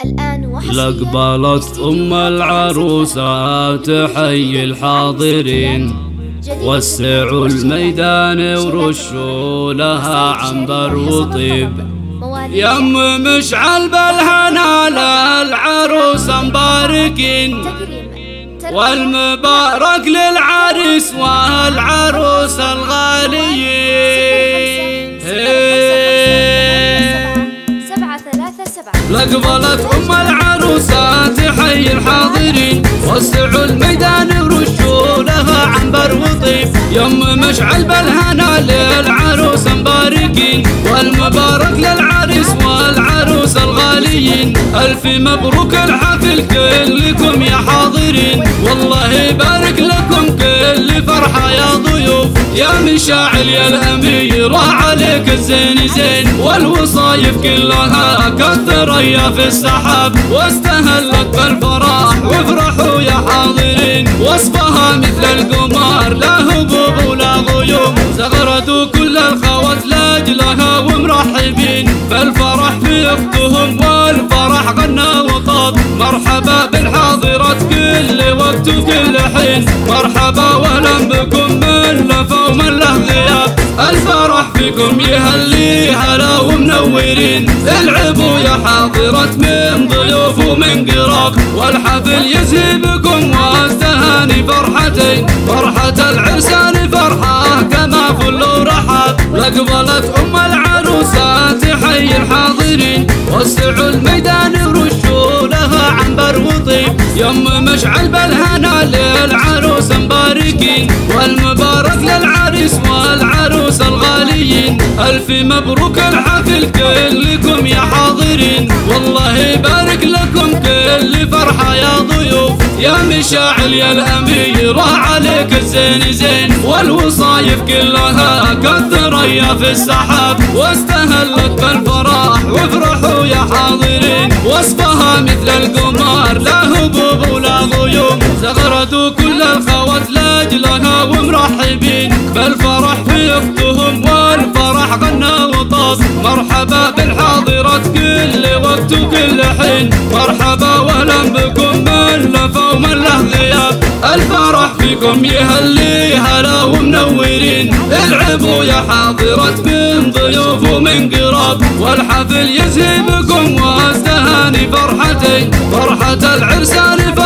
الآن وحصريا لقبلت أم العروسة تحيي الحاضرين، وسعوا الميدان ورشوا لها عنبر وطيب. يم مشعل بالهنا للعروسة مباركين، والمبارك للعريس والعروسة الغاليين. لقبلت أم العروسة تحيي الحاضرين، وسعوا الميدان ورشوا لها عنبر وطيب. يم مشعل بالهنا للعروسة مباركين، والمبارك للعريس والعروسة الغاليين. ألف مبروك الحفل كلكم يا حاضرين، والله يبارك لكم كل فرحة يا ضيوف. يا مشاعل يا الأميرة عليك الزين زين، والوصايف كلها كالثريا في السحاب. واستهلت بالفرح وافرحوا يا حاضرين، وصفها مثل القمر لا هبوب ولا غيوم. زغردوا كل الخوات لاجلها ومرحبين، فالفرح في اختهم والفرح غنى وطاب. مرحبا بالحاضرات كل وقت وكل حين، مرحبا واهلا بكم من لفا ومن له غياب. الفرح فيكم يهلي هلا ومنورين، العبوا يا حاضرات من ضيوف ومن قراب. والحفل يزهي بكم واستهاني فرحتين، فرحة العرسان فرحة كما فل ورحاب. لقبلت أم العروسة تحيي الحاضرين، وسعوا الميدان ورشوا لها عنبر وطيب. يم مشعل بالهنا للعروسة مباركين، والمبارك للعريس والعروسة الغاليين. ألف مبروك الحفل كلكم يا حاضرين، والله يبارك لكم كل فرحة يا ضيوف. يا مشاعل يا الأميرة عليك الزين زين، والوصايف كلها كالثريا في السحاب. واستهلت بالفرح وافرحوا يا حاضرين، وصفها مثل القمر لا هبوب ولا غيوم. زغردوا كل الخوات لاجلها ومرحبين، بالفرح في اختهم والفرح غنى وطاب. مرحبا بالحاضرات كل وقت وكل حين، مرحبا واهلا بكم من لفا ومن له غياب. الفرح فيكم يهلي هلا ومنورين، العبوا يا حاضرات من ضيوف ومن قراب. والحفل يزهي بكم واستهاني فرحتين، فرحة العرسان